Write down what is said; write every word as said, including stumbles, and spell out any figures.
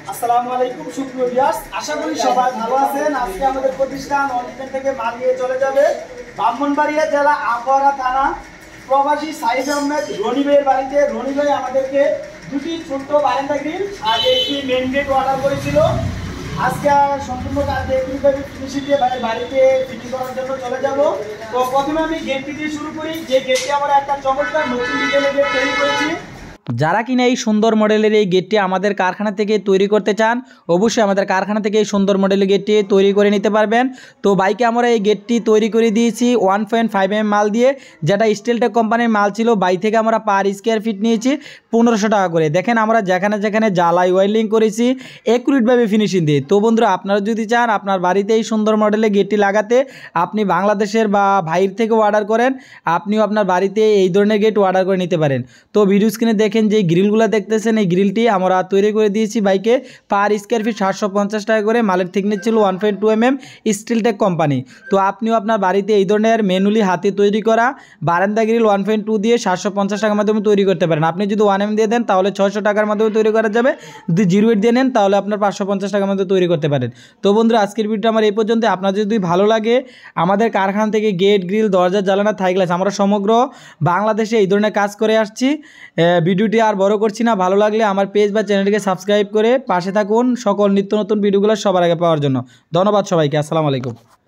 আসসালামু আলাইকুম সুপ্রিয় ভিউয়ার্স, আশা করি সবাই ভালো আছেন। আজকে আমাদের প্রতিষ্ঠান অনলাইন থেকে মাল নিয়ে চলে যাবে ব্রাহ্মণবাড়িয়া জেলা আখাউড়া থানা প্রবাসী সাইদ আহমেদ রনি ভাইয়ের বাড়িতে। রনি ভাই আমাদেরকে দুটি ছোট্ট বারান্দা গ্রিল আর একটি মেন গেট অর্ডার করেছিল। আজকে সম্পূর্ণ কাজ এইভাবে ফিনিশিং দিয়ে ভাইয়ের বাড়িতে ফিটিং করার জন্য চলে যাব। তো প্রথমে আমি গেটটি দিয়ে শুরু করি, যে গেটটি আমরা একটা চমৎকার নতুন ডিজাইনের গেট তৈরি করেছি। যারা কিনা এই সুন্দর মডেলের এই গেটটি আমাদের কারখানা থেকে তৈরি করতে চান, অবশ্যই আমাদের কারখানা থেকে এই সুন্দর মডেলের গেটটি তৈরি করে নিতে পারবেন। তো বাইকে আমরা এই গেটটি তৈরি করে দিয়েছি ওয়ান পয়েন্ট ফাইভ এম মাল দিয়ে, যেটা স্টিলটেক কোম্পানির মাল ছিল। বাই থেকে আমরা পার স্কোয়ার ফিট নিয়েছি পনেরোশো টাকা করে। দেখেন আমরা যেখানে যেখানে জ্বালাই ওয়েল্ডিং করেছি একুরেটভাবে ফিনিশিং দিয়ে। তো বন্ধুরা, আপনারা যদি চান আপনার বাড়িতে এই সুন্দর মডেলের গেটটি লাগাতে, আপনি বাংলাদেশের বা বাইরে থেকে অর্ডার করেন, আপনিও আপনার বাড়িতে এই ধরনের গেট অর্ডার করে নিতে পারেন। তো ভিডিও স্ক্রিনে দেখেন যে গ্রিলগুলো দেখতেছেন, এই গ্রিলটি আমরা তৈরি করে দিয়েছি বাইকে পার স্কোয়ার ফিট সাতশো পঞ্চাশ টাকা করে। মালের থিকনেস ছিল one point two M M Steeltech company. তো আপনিও আপনার বাড়িতে এই ধরনের ম্যানুয়ালি হাতে তৈরি করা বারান্দা গ্রিল ওয়ান পয়েন্ট টু দিয়ে সাতশো পঞ্চাশ টাকার মাধ্যমে তৈরি করতে পারেন। আপনি যদি ওয়ান এম দিয়ে দেন তাহলে ছয়শো টাকার মাধ্যমে তৈরি করা যাবে। যদি জিরো এইট দিয়ে নেন তাহলে আপনার পাঁচশো পঞ্চাশ টাকার মধ্যে তৈরি করতে পারেন। তো বন্ধুরা, আজকের ভিডিওটা আমার এই পর্যন্ত। আপনার যদি ভালো লাগে আমাদের কারখানা থেকে গেট গ্রিল দরজা জ্বালানা থাই গ্লাস আমরা সমগ্র বাংলাদেশে এই ধরনের কাজ করে আসছি। ভিডিওটি আর বড় করছি না, ভালো লাগলে আমার পেজ বা চ্যানেলটিকে সাবস্ক্রাইব করে পাশে থাকুন সকল নিত্য নতুন ভিডিওগুলো সবার আগে পাওয়ার জন্য। ধন্যবাদ সবাইকে। আসসালামু আলাইকুম।